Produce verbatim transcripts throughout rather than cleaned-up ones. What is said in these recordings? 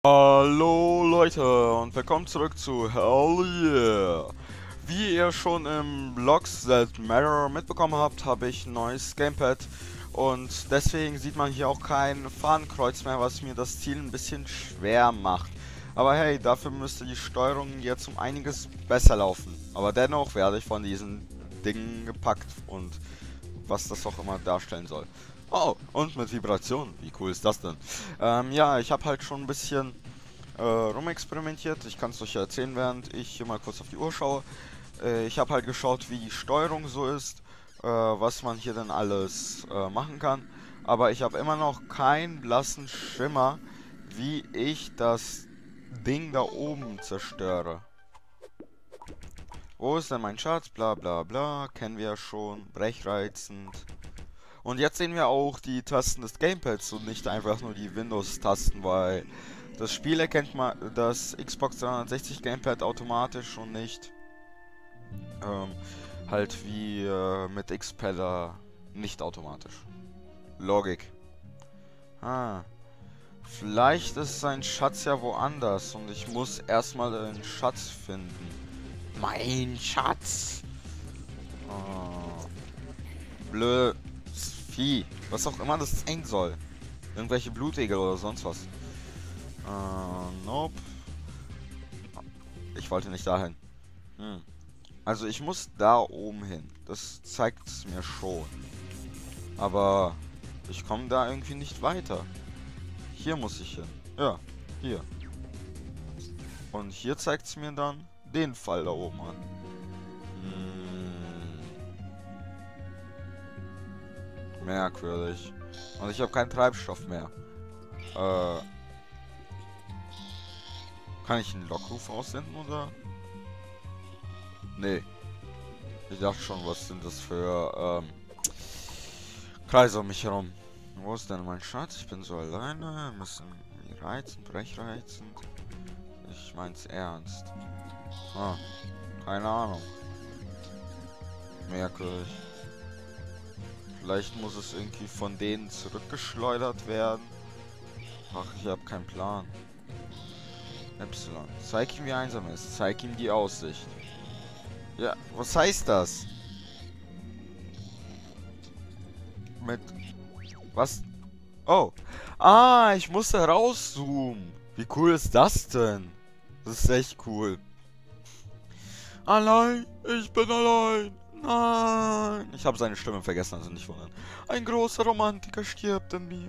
Hallo Leute und willkommen zurück zu Hell Yeah. Wie ihr schon im Blogs That Matter mitbekommen habt, habe ich ein neues Gamepad und deswegen sieht man hier auch kein Fahnenkreuz mehr, was mir das Ziel ein bisschen schwer macht. Aber hey, dafür müsste die Steuerung jetzt um einiges besser laufen. Aber dennoch werde ich von diesen Dingen gepackt und was das auch immer darstellen soll. Oh, und mit Vibration. Wie cool ist das denn? Ähm, ja, ich habe halt schon ein bisschen äh, rumexperimentiert. Ich kann es euch ja erzählen, während ich hier mal kurz auf die Uhr schaue. Äh, ich habe halt geschaut, wie die Steuerung so ist, äh, was man hier denn alles äh, machen kann. Aber ich habe immer noch keinen blassen Schimmer, wie ich das Ding da oben zerstöre. Wo ist denn mein Schatz? Bla bla bla. Kennen wir ja schon. Brechreizend. Und jetzt sehen wir auch die Tasten des Gamepads und nicht einfach nur die Windows-Tasten, weil das Spiel erkennt mal das Xbox dreihundertsechzig Gamepad automatisch und nicht ähm, halt wie äh, mit X-Padder nicht automatisch. Logik. Ah, vielleicht ist sein Schatz ja woanders und ich muss erstmal den Schatz finden. Mein Schatz! Oh, blöd. Vieh. Was auch immer das sein soll. Irgendwelche Blutegel oder sonst was. Äh, nope. Ich wollte nicht dahin. Hm. Also ich muss da oben hin. Das zeigt es mir schon. Aber ich komme da irgendwie nicht weiter. Hier muss ich hin. Ja, hier. Und hier zeigt es mir dann den Fall da oben an. Hm. Merkwürdig. Und ich habe keinen Treibstoff mehr. Äh. Kann ich einen Lockruf aussenden oder? Nee. Ich dachte schon, was sind das für ähm, Kreise um mich herum. Wo ist denn mein Schatz? Ich bin so alleine. Müssen reizend, brechreizend. Ich mein's ernst. Ah, keine Ahnung. Merkwürdig. Vielleicht muss es irgendwie von denen zurückgeschleudert werden. Ach, ich habe keinen Plan. Y. Zeig ihm, wie einsam er ist. Zeig ihm die Aussicht. Ja, was heißt das? Mit... Was? Oh. Ah, ich musste rauszoomen. Wie cool ist das denn? Das ist echt cool. Allein, ich bin allein. Nein. Ich habe seine Stimme vergessen, also nicht wundern. Ein großer Romantiker stirbt in mir.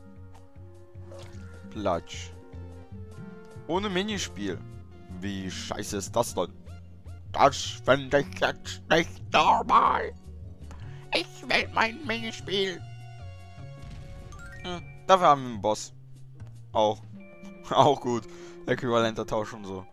Platsch. Ohne Minispiel. Wie scheiße ist das denn? Das finde ich jetzt nicht normal. Ich will mein Minispiel. Hm, dafür haben wir einen Boss. Auch. Auch gut. Äquivalenter Tausch und so.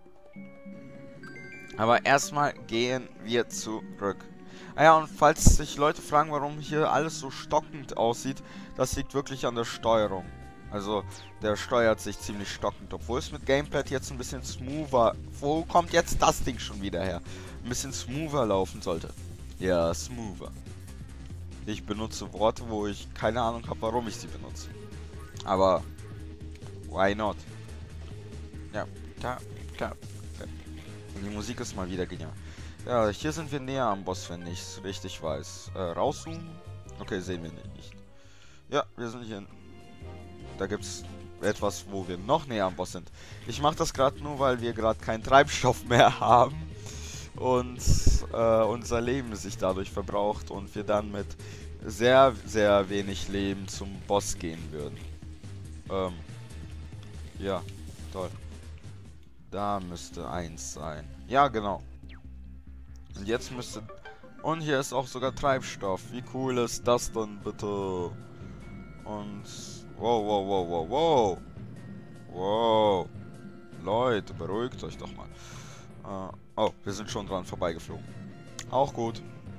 Aber erstmal gehen wir zurück. Ah ja, und falls sich Leute fragen, warum hier alles so stockend aussieht, das liegt wirklich an der Steuerung. Also, der steuert sich ziemlich stockend, obwohl es mit Gamepad jetzt ein bisschen smoother... Wo kommt jetzt das Ding schon wieder her? Ein bisschen smoother laufen sollte. Ja, smoother. Ich benutze Worte, wo ich keine Ahnung habe, warum ich sie benutze. Aber, why not? Ja, klar, klar. Und die Musik ist mal wieder genial. Ja, hier sind wir näher am Boss, wenn ich es richtig weiß. Äh, rauszoomen? Okay, sehen wir nicht. Ja, wir sind hier... Da gibt es etwas, wo wir noch näher am Boss sind. Ich mache das gerade nur, weil wir gerade keinen Treibstoff mehr haben. Und äh, unser Leben sich dadurch verbraucht. Und wir dann mit sehr, sehr wenig Leben zum Boss gehen würden. Ähm, ja, toll. Da müsste eins sein. Ja, genau. Und jetzt müsste... Und hier ist auch sogar Treibstoff. Wie cool ist das denn bitte? Und... Wow, wow, wow, wow, wow. Wow. Leute, beruhigt euch doch mal. Äh, oh, wir sind schon dran vorbeigeflogen. Auch gut.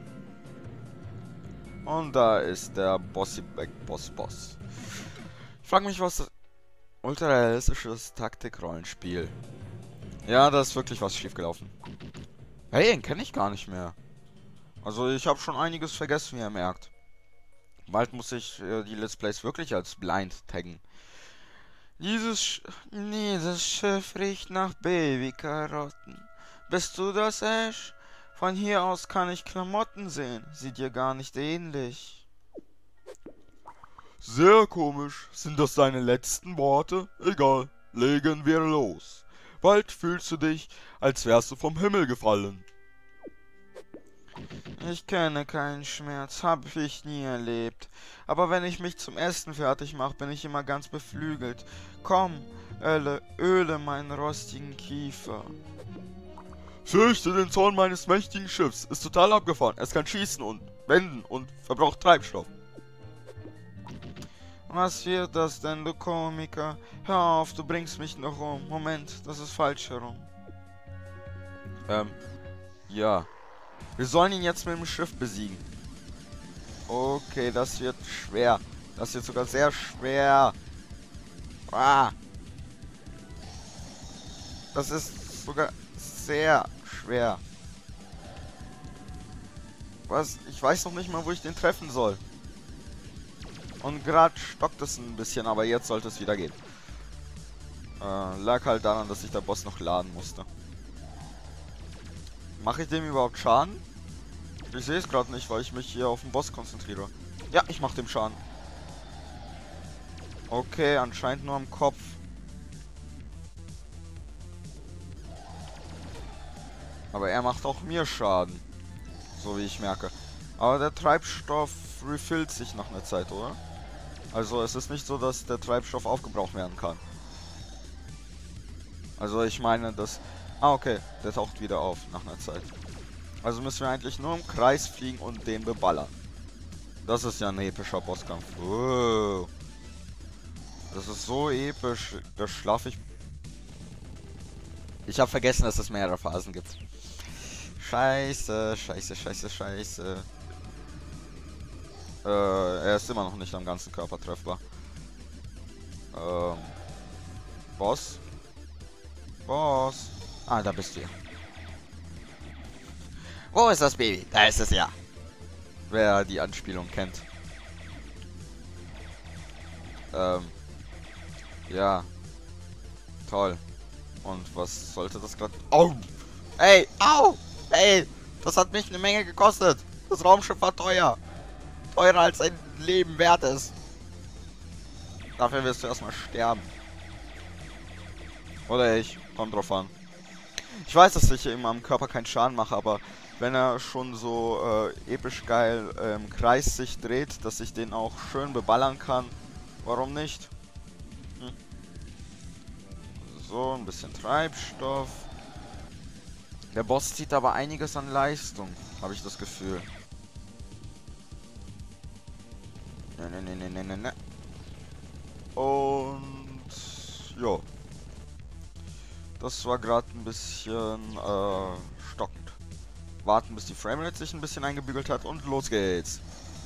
Und da ist der Bossy Back Boss Boss. Ich frage mich, was... Ultrarealistisches Taktik-Rollenspiel. Ja, da ist wirklich was schiefgelaufen. Hey, den kenne ich gar nicht mehr. Also ich habe schon einiges vergessen, wie ihr merkt. Bald muss ich äh, die Let's Plays wirklich als blind taggen. Dieses, Sch dieses Schiff riecht nach Babykarotten. Bist du das, Ash? Von hier aus kann ich Klamotten sehen. Sieht dir gar nicht ähnlich. Sehr komisch. Sind das deine letzten Worte? Egal, legen wir los. Bald fühlst du dich, als wärst du vom Himmel gefallen. Ich kenne keinen Schmerz, habe ich nie erlebt. Aber wenn ich mich zum Essen fertig mache, bin ich immer ganz beflügelt. Komm, öle, öle meinen rostigen Kiefer. Fürchte den Zorn meines mächtigen Schiffs. Ist total abgefahren. Es kann schießen und wenden und verbraucht Treibstoff. Was wird das denn, du Komiker? Hör auf, du bringst mich noch um. Moment, das ist falsch herum. Ähm, ja. Wir sollen ihn jetzt mit dem Schiff besiegen. Okay, das wird schwer. Das wird sogar sehr schwer. Ah. Das ist sogar sehr schwer. Was? Ich weiß noch nicht mal, wo ich den treffen soll. Und gerade stockt es ein bisschen, aber jetzt sollte es wieder gehen. Äh, lag halt daran, dass sich der Boss noch laden musste. Mache ich dem überhaupt Schaden? Ich sehe es gerade nicht, weil ich mich hier auf den Boss konzentriere. Ja, ich mache dem Schaden. Okay, anscheinend nur am Kopf. Aber er macht auch mir Schaden. So wie ich merke. Aber der Treibstoff refillt sich nach einer Zeit, oder? Also es ist nicht so, dass der Treibstoff aufgebraucht werden kann. Also ich meine, dass... Ah, okay. Der taucht wieder auf nach einer Zeit. Also müssen wir eigentlich nur im Kreis fliegen und den beballern. Das ist ja ein epischer Bosskampf. Oh. Das ist so episch. Da schlafe ich... Ich habe vergessen, dass es mehrere Phasen gibt. Scheiße, scheiße, scheiße, scheiße. Äh, er ist immer noch nicht am ganzen Körper treffbar. Ähm. Boss? Boss? Ah, da bist du ja. Wo ist das Baby? Da ist es ja. Wer die Anspielung kennt. Ähm. Ja. Toll. Und was sollte das gerade... Au! Ey! Au! Ey! Das hat mich eine Menge gekostet. Das Raumschiff war teuer. Teurer als ein Leben wert ist. Dafür wirst du erstmal sterben. Oder ich. Kommt drauf an. Ich weiß, dass ich ihm am Körper keinen Schaden mache, aber wenn er schon so äh, episch geil äh, im Kreis sich dreht, dass ich den auch schön beballern kann, warum nicht? Hm. So, ein bisschen Treibstoff. Der Boss zieht aber einiges an Leistung, habe ich das Gefühl. Ne, ne, ne, ne, ne, ne, ne. Und jo. Das war gerade ein bisschen äh, stockend. Warten, bis die Framerate sich ein bisschen eingebügelt hat und los geht's.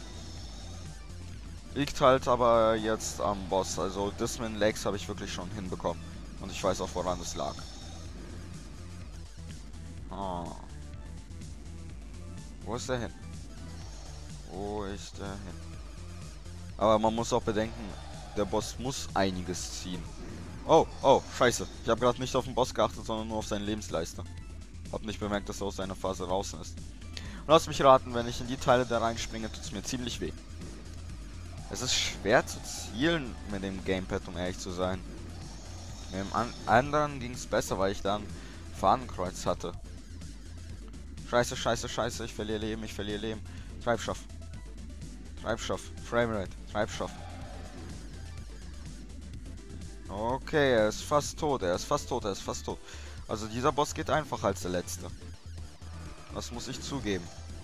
Liegt halt aber jetzt am Boss. Also Disman Lakes habe ich wirklich schon hinbekommen. Und ich weiß auch, woran es lag. Ah. Wo ist der hin? Wo ist der hin? Aber man muss auch bedenken, der Boss muss einiges ziehen. Oh, oh, scheiße. Ich habe gerade nicht auf den Boss geachtet, sondern nur auf seinen Lebensleiste. Hab nicht bemerkt, dass er aus seiner Phase draußen ist. Und lass mich raten, wenn ich in die Teile da reinspringe, tut es mir ziemlich weh. Es ist schwer zu zielen mit dem Gamepad, um ehrlich zu sein. Mit dem an anderen ging es besser, weil ich da ein Fahnenkreuz hatte. Scheiße, scheiße, scheiße, ich verliere Leben, ich verliere Leben. Treibstoff. Treibstoff. Framerate. Treibstoff. Okay, er ist fast tot, er ist fast tot, er ist fast tot. Also dieser Boss geht einfacher als der letzte. Das muss ich zugeben.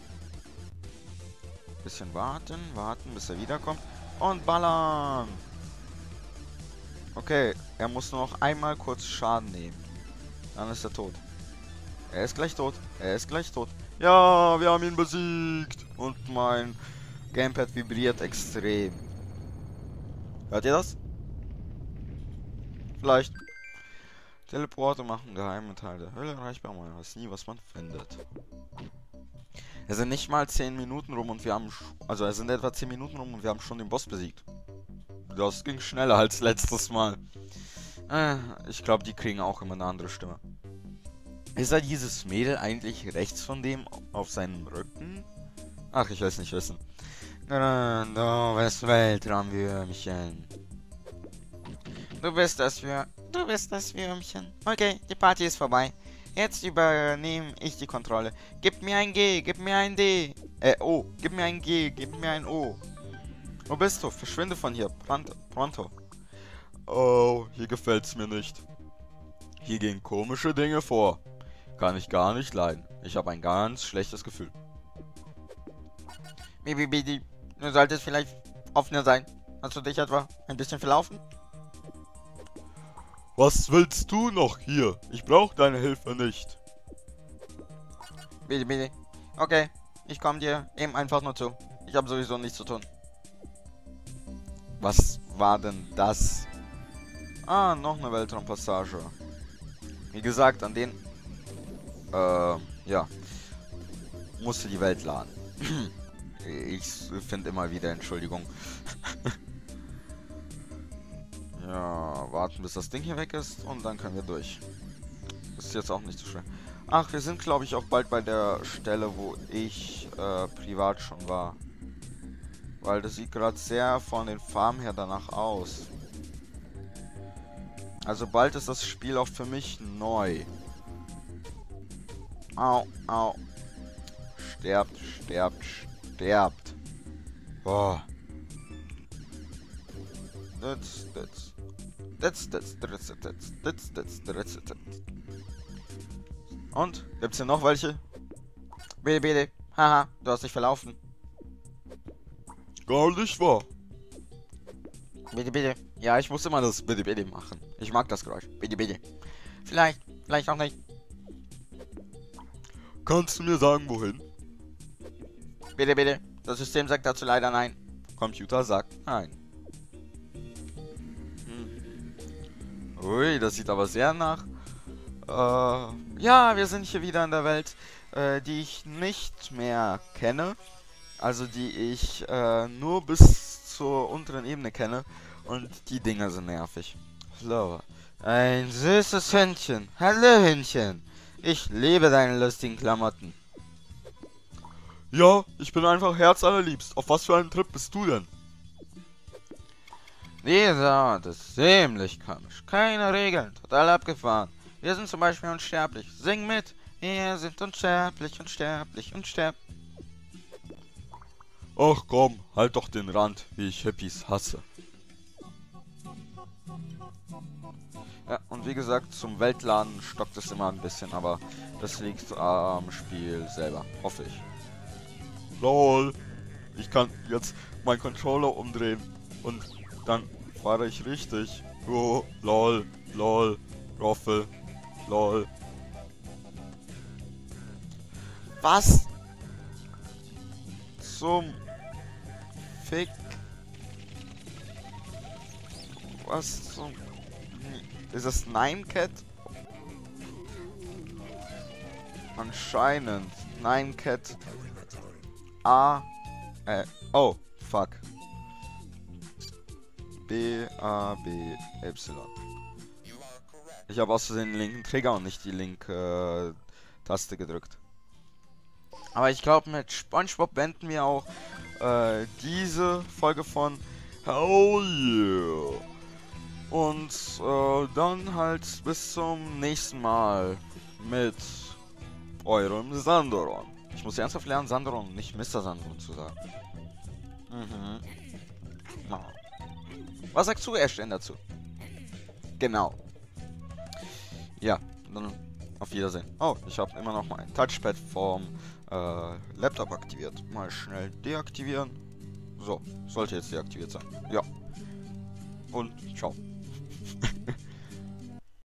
Bisschen warten, warten, bis er wiederkommt. Und ballern! Okay, er muss nur noch einmal kurz Schaden nehmen. Dann ist er tot. Er ist gleich tot. Er ist gleich tot. Ja, wir haben ihn besiegt. Und mein Gamepad vibriert extrem. Hört ihr das? Vielleicht. Teleporte machen geheime Teile der Hölle erreichbar. Man weiß nie, was man findet. Es sind nicht mal zehn Minuten rum und wir haben... Also es sind etwa zehn Minuten rum und wir haben schon den Boss besiegt. das ging schneller als letztes Mal. Äh, ich glaube, die kriegen auch immer eine andere Stimme. Ist da dieses Mädel eigentlich rechts von dem auf seinem Rücken? Ach, ich will es nicht wissen. Du bist Weltraumwürmchen. Du bist das für... Du bist das Würmchen. Okay, die Party ist vorbei. Jetzt übernehme ich die Kontrolle. Gib mir ein G, gib mir ein D. Äh, O. Gib mir ein G, gib mir ein O. Wo bist du? Verschwinde von hier. Pronto. Pronto. Oh, hier gefällt's mir nicht. Hier gehen komische Dinge vor. Kann ich gar nicht leiden. Ich habe ein ganz schlechtes Gefühl. Bibi, Bibi, du solltest vielleicht offener sein. Hast du dich etwa ein bisschen verlaufen? Was willst du noch hier? Ich brauche deine Hilfe nicht. Bitte, bitte. Okay, ich komme dir eben einfach nur zu. Ich habe sowieso nichts zu tun. Was war denn das? Ah, noch eine Weltraumpassage. Wie gesagt, an den... Äh, ja. Musste die Welt laden. Ich finde immer wieder Entschuldigung. Ja, warten bis das Ding hier weg ist und dann können wir durch. Ist jetzt auch nicht so schwer. Ach, wir sind glaube ich auch bald bei der Stelle, wo ich äh, privat schon war. Weil das sieht gerade sehr von den Farben her danach aus. Also bald ist das Spiel auch für mich neu. Au, au. Sterbt, sterbt, sterbt. Boah. That's, that's, that's, that's, that's, that's, that's, that's, that's, that's. Und? Gibt's hier noch welche? Bitte, bitte. Haha, du hast dich verlaufen. Gar nicht wahr. Bitte, bitte. Ja, ich muss immer das bitte, bitte machen. Ich mag das Geräusch. Bitte, bitte. Vielleicht, vielleicht auch nicht. Kannst du mir sagen, wohin? Bitte, bitte. Das System sagt dazu leider nein. Computer sagt nein. Hm. Ui, das sieht aber sehr nach... Äh, ja, wir sind hier wieder in der Welt, äh, die ich nicht mehr kenne. Also die ich äh, nur bis zur unteren Ebene kenne. Und die Dinger sind nervig. Hallo. Ein süßes Hündchen. Hallo, Hündchen. Ich liebe deine lustigen Klamotten. Ja, ich bin einfach herzallerliebst. Auf was für einen Trip bist du denn? Dieser Ort ist ziemlich komisch. Keine Regeln, total abgefahren. Wir sind zum Beispiel unsterblich. Sing mit. Wir sind unsterblich, unsterblich, unsterblich. Ach komm, halt doch den Rand, wie ich Hippies hasse. Ja, und wie gesagt, zum Weltladen stockt es immer ein bisschen, aber das liegt am Spiel selber, hoffe ich. Lol, ich kann jetzt meinen Controller umdrehen und dann fahre ich richtig. Oh, lol, lol, Roffel, lol. Was zum Fick? Was zum... Ist das Nine Cat? Anscheinend. Nine Cat. A. Äh. Oh, fuck. B, A, B, Y. Ich habe aus Versehen den linken Trigger und nicht die linke äh, Taste gedrückt. Aber ich glaube, mit SpongeBob beenden wir auch äh, diese Folge von Hell Yeah. Und äh, dann halt bis zum nächsten Mal mit eurem Sandoron. Ich muss ernsthaft lernen, Sandoron, nicht Mister Sandoron zu sagen. Mhm. Oh. Was sagst du, Ashton, dazu? Genau. Ja, dann auf Wiedersehen. Oh, ich habe immer noch mein Touchpad vom äh, Laptop aktiviert. Mal schnell deaktivieren. So, sollte jetzt deaktiviert sein. Ja. Und ciao.